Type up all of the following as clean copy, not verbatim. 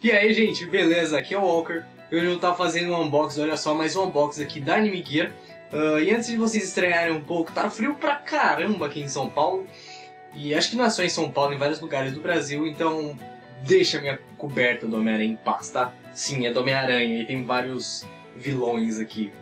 E aí, gente, beleza? Aqui é o Walker. Hoje eu vou estar fazendo um unboxing, olha só, mais um unboxing aqui da Anime Gear. E antes de vocês estranharem um pouco, tá frio pra caramba aqui em São Paulo. E acho que não é só em São Paulo, em vários lugares do Brasil, então deixa minha coberta do Homem-Aranha em paz, tá? Sim, é do Homem-Aranha e tem vários vilões aqui.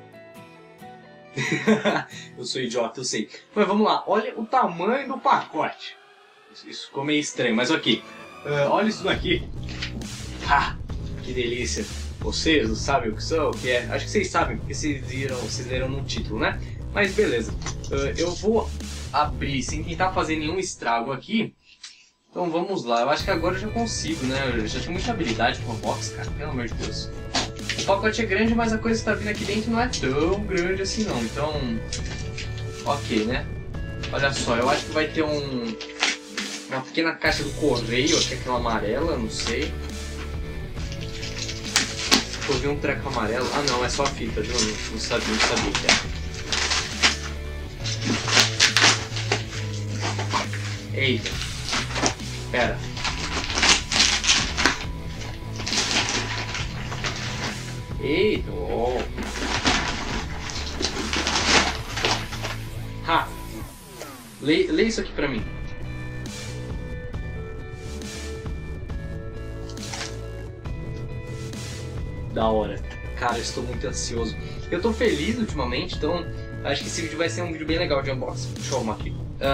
Eu sou idiota, eu sei. Mas vamos lá, olha o tamanho do pacote. Isso ficou meio estranho, mas ok. Olha isso daqui. Ah, que delícia. Vocês sabem o que são? O que é? Acho que vocês sabem, porque vocês leram no título, né? Mas beleza. Eu vou abrir sem tentar fazer nenhum estrago aqui. Então vamos lá. Eu acho que agora eu já consigo, né? Eu já tenho muita habilidade com a box, cara. Pelo amor de Deus. O pacote é grande, mas a coisa que tá vindo aqui dentro não é tão grande assim não. Então, ok, né? Olha só, eu acho que vai ter uma pequena caixa do correio, aqui aquela amarela, não sei. Eu vi um treco amarelo. Ah não, é só a fita, viu? Não sabia que era. Eita. Pera. Eita, oh. Ha! Lê isso aqui pra mim. Da hora. Cara, eu estou muito ansioso. Eu tô feliz ultimamente, então acho que esse vídeo vai ser um vídeo bem legal de unboxing. Deixa eu arrumar aqui.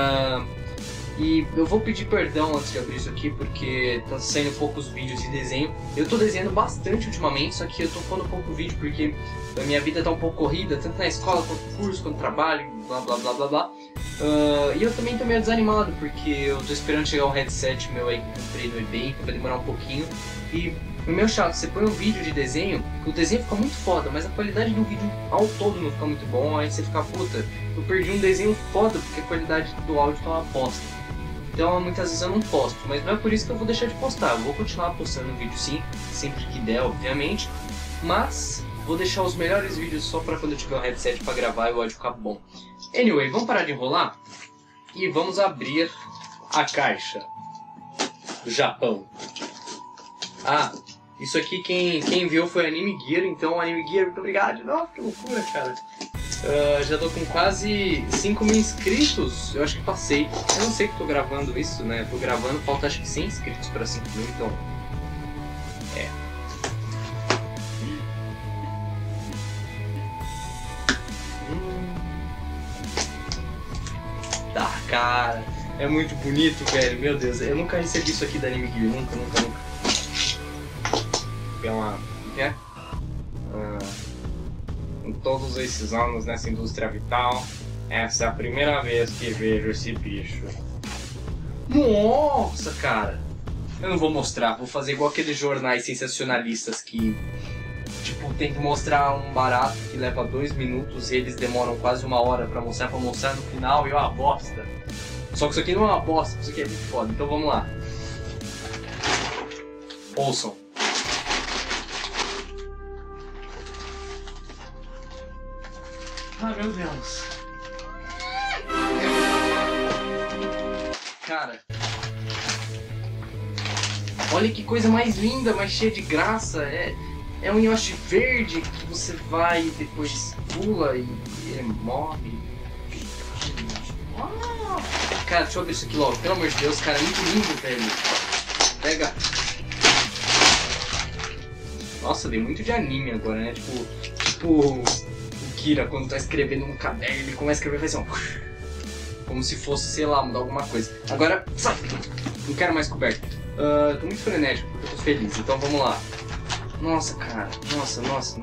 E eu vou pedir perdão antes de abrir isso aqui, porque tá saindo poucos vídeos de desenho. Eu tô desenhando bastante ultimamente, só que eu tô pondo pouco vídeo porque a minha vida tá um pouco corrida, tanto na escola, quanto no curso, quanto no trabalho, blá blá blá blá blá. E eu também tô meio desanimado, porque eu tô esperando chegar um headset meu aí que eu comprei no eBay, que vai demorar um pouquinho. E o meu chato, você põe um vídeo de desenho, o desenho fica muito foda, mas a qualidade do vídeo ao todo não fica muito bom, aí você fica, puta, eu perdi um desenho foda porque a qualidade do áudio tá uma bosta. Então muitas vezes eu não posto, mas não é por isso que eu vou deixar de postar. Eu vou continuar postando vídeo sim, sempre que der, obviamente. Mas vou deixar os melhores vídeos só pra quando eu tiver um headset pra gravar e o áudio ficar bom. Anyway, vamos parar de enrolar e vamos abrir a caixa do Japão. Ah, isso aqui quem viu foi Anime Gear, então Anime Gear, muito obrigado. Nossa, que loucura, cara. Já tô com quase 5.000 inscritos, eu acho que passei. Eu não sei que tô gravando isso, né? Tô gravando, falta acho que 100 inscritos pra 5.000, então... É. Tá, cara. É muito bonito, velho. Meu Deus, eu nunca recebi isso aqui da Anime Gear, nunca. É uma... O que é? Em todos esses anos nessa indústria vital, essa é a primeira vez que vejo esse bicho. Nossa, cara! Eu não vou mostrar, vou fazer igual aqueles jornais sensacionalistas que, tipo, tem que mostrar um barato que leva 2 minutos e eles demoram quase 1 hora pra mostrar no final e é uma bosta. Só que isso aqui não é uma bosta, isso aqui é muito foda, então vamos lá. Ouçam. Ah, meu Deus. Cara. Olha que coisa mais linda, mais cheia de graça. É um Yoshi verde que você vai e depois pula e ele morre. Cara, deixa eu abrir isso aqui logo. Pelo amor de Deus, cara, é muito lindo, velho. Pega. Nossa, dei muito de anime agora, né? Tipo... Kira, quando tá escrevendo no caderno, ele começa a escrever e faz assim, como se fosse, sei lá, mudar alguma coisa. Agora, sai! Não quero mais coberta. Tô muito frenético porque eu tô feliz, então vamos lá. Nossa, cara. Nossa.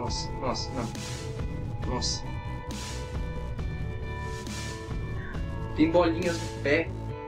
Tem bolinhas no pé.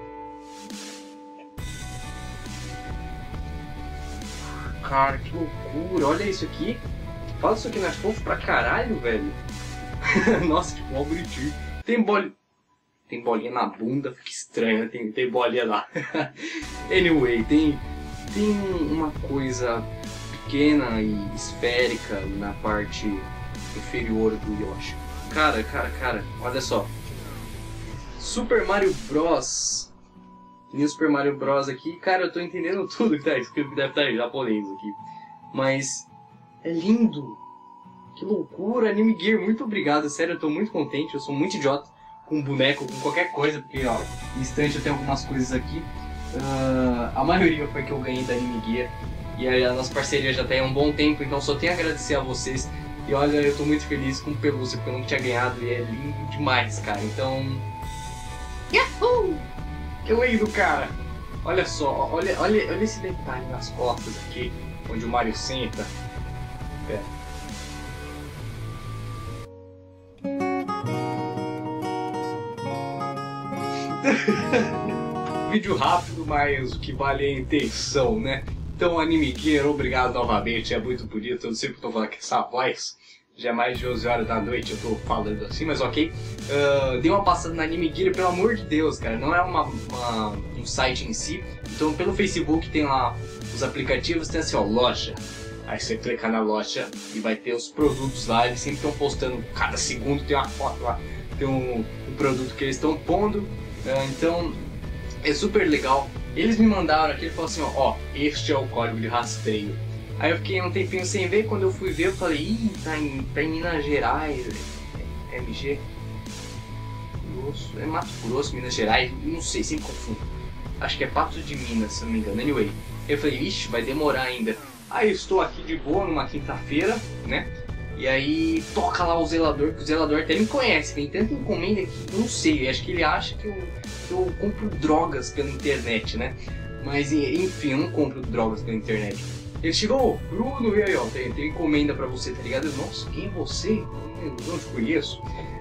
Cara, que loucura. Olha isso aqui. Fala isso aqui, não é fofo pra caralho, velho. Nossa, tipo um bonitinho. Tem bolinha na bunda, fica estranho, né? Tem bolinha lá. Anyway, tem uma coisa pequena e esférica na parte inferior do Yoshi. Cara, olha só. Super Mario Bros. New Super Mario Bros aqui. Cara, eu tô entendendo tudo que tá escrito, que deve estar em japonês aqui. mas é lindo. Que loucura, Anime Gear, muito obrigado, sério, eu tô muito contente, eu sou muito idiota com boneco, com qualquer coisa, porque ó, no instante eu tenho algumas coisas aqui. A maioria foi que eu ganhei da Anime Gear, e a nossa parceria já tem há um bom tempo, então só tenho a agradecer a vocês. E olha, eu tô muito feliz com o pelúcia, porque eu não tinha ganhado e é lindo demais, cara, então... Yahoo! Que lindo, cara! Olha só, olha esse detalhe nas costas aqui, onde o Mario senta. Pera. Vídeo rápido, mas o que vale é a intenção, né? Então, Anime Gear, obrigado novamente, é muito bonito, eu não sei porque eu tô falando com essa voz. Já é mais de 11 horas da noite eu tô falando assim, mas ok. Dei uma passada na Anime Gear, pelo amor de Deus, cara, não é um site em si. Então, pelo Facebook tem lá os aplicativos, tem assim, ó, loja. Aí você clica na loja e vai ter os produtos lá, eles sempre estão postando, cada segundo tem uma foto lá, tem um produto que eles estão pondo. Então é super legal. Eles me mandaram aqui, ele falou assim, ó, este é o código de rastreio. Aí eu fiquei um tempinho sem ver, quando eu fui ver eu falei, ih, tá em Minas Gerais, MG Grosso, é Mato Grosso, Minas Gerais, não sei, sempre confundo. Acho que é Patos de Minas, se não me engano, anyway. Eu falei, ixi, vai demorar ainda. Aí eu estou aqui de boa numa quinta-feira, né? E aí toca lá o zelador, que o zelador até me conhece, tem tanta encomenda que eu não sei, acho que ele acha que eu compro drogas pela internet, né? Mas enfim, eu não compro drogas pela internet. Ele chegou, Bruno, e aí ó, tem encomenda pra você, tá ligado? Eu, nossa, quem é você? Eu não te conheço.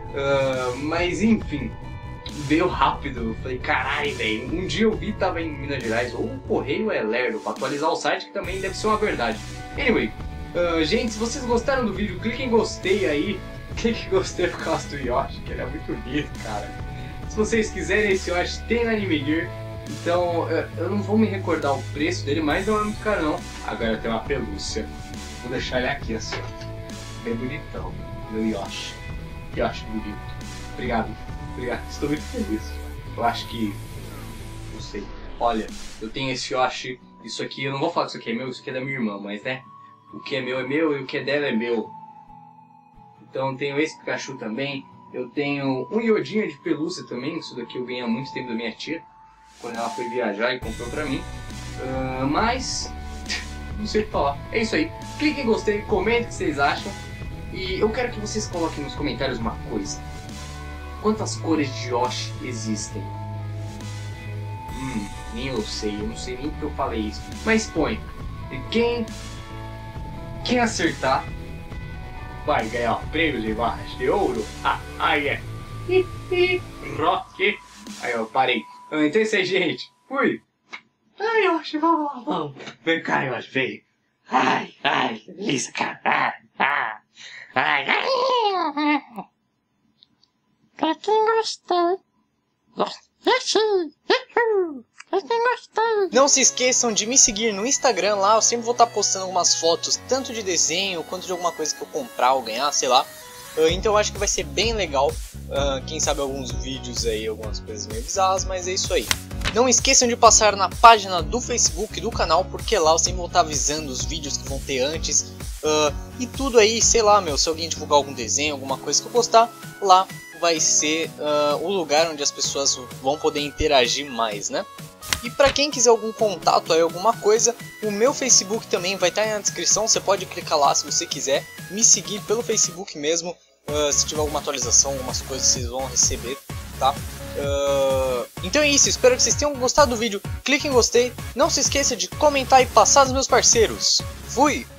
Mas enfim, veio rápido, eu falei, caralho, velho, um dia eu vi, tava em Minas Gerais, ou o correio é lerdo, pra atualizar o site, que também deve ser uma verdade. Anyway. Gente, se vocês gostaram do vídeo, clique em gostei aí. Clique em gostei por causa do Yoshi, que ele é muito lindo, cara. Se vocês quiserem esse Yoshi, tem na Anime Gear. Então, eu não vou me recordar o preço dele, mas não é muito caro não. Agora tem uma pelúcia. Vou deixar ele aqui assim, ó. Bem bonitão. Meu Yoshi. Yoshi bonito. Obrigado. Obrigado. Estou muito feliz. Eu acho que... não sei. Olha, eu tenho esse Yoshi. Isso aqui, eu não vou falar que isso aqui é meu, isso aqui é da minha irmã, mas né... o que é meu e o que é dela é meu. Então eu tenho esse Pikachu também. Eu tenho um iodinha de pelúcia também. Isso daqui eu ganhei há muito tempo da minha tia, quando ela foi viajar e comprou pra mim. Mas... não sei o que falar. É isso aí. Clique em gostei, comentem o que vocês acham. E eu quero que vocês coloquem nos comentários uma coisa. Quantas cores de Yoshi existem? Nem eu sei. Eu não sei nem porque eu falei isso. Mas põe. Quem acertar vai ganhar prêmio de barras de ouro. Aí é. Rock. Aí eu parei. Então é isso aí, gente. Fui. Ai, Yoshi, vamos. Vem cá, Yoshi, vem. Ai, delícia, cara. Ai. Pra quem gostou. Não se esqueçam de me seguir no Instagram lá, eu sempre vou estar postando algumas fotos, tanto de desenho quanto de alguma coisa que eu comprar ou ganhar, sei lá. Então eu acho que vai ser bem legal, quem sabe alguns vídeos aí, algumas coisas meio bizarras, mas é isso aí. Não esqueçam de passar na página do Facebook do canal, porque lá eu sempre vou estar avisando os vídeos que vão ter antes. E tudo aí, sei lá, se alguém divulgar algum desenho, alguma coisa que eu postar, lá vai ser o lugar onde as pessoas vão poder interagir mais, né? E para quem quiser algum contato aí, alguma coisa, o meu Facebook também vai estar aí na descrição, você pode clicar lá se você quiser, me seguir pelo Facebook mesmo, se tiver alguma atualização, algumas coisas vocês vão receber, tá? Então é isso, espero que vocês tenham gostado do vídeo, clique em gostei, não se esqueça de comentar e passar dos meus parceiros, fui!